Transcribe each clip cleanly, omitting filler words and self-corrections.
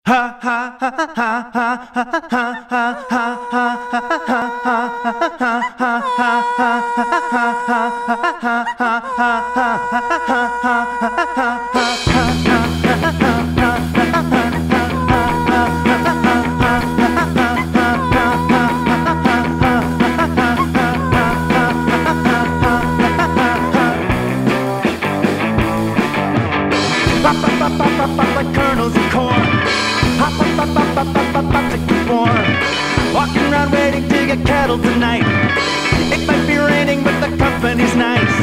Ha ha ha ha ha ha ha ha ha like kernels of corn. Hop, hop, hop, hop, hop, hop, hop, hop to keep warm. Walking around waiting to get kettled tonight. It might be raining, but the company's nice.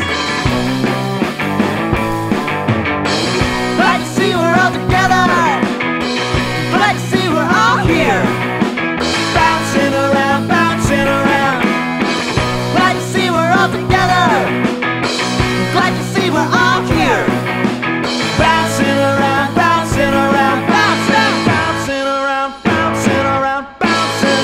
Glad to see we're all together. Glad to see we're all here. Bouncing around, bouncing around. Glad to see we're all together. Glad to see we're all here. Bouncing around, bouncing around, bouncing, bouncing around, bouncing around, bouncing.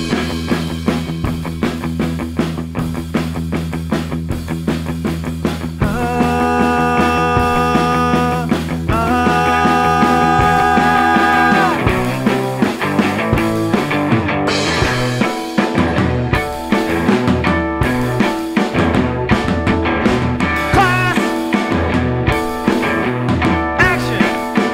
Class, action.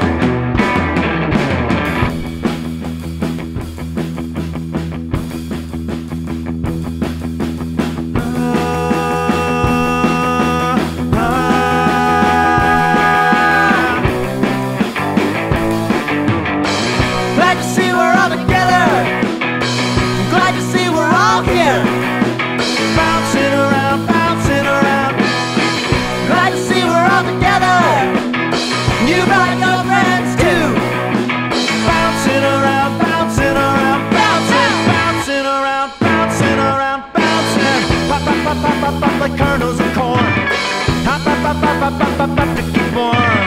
Glad to see we're all together. Glad to see we're all here. Bouncing around, bouncing around. Glad to see we're all together. You brought your friends too. Bouncing around, bouncing around, bouncing, bouncing around, bouncing around, bouncing. Pop, pop, pop, pop, pop, pop like kernels of corn. Hop, pop, pop, pop, pop, pop, pop, pop to keep warm.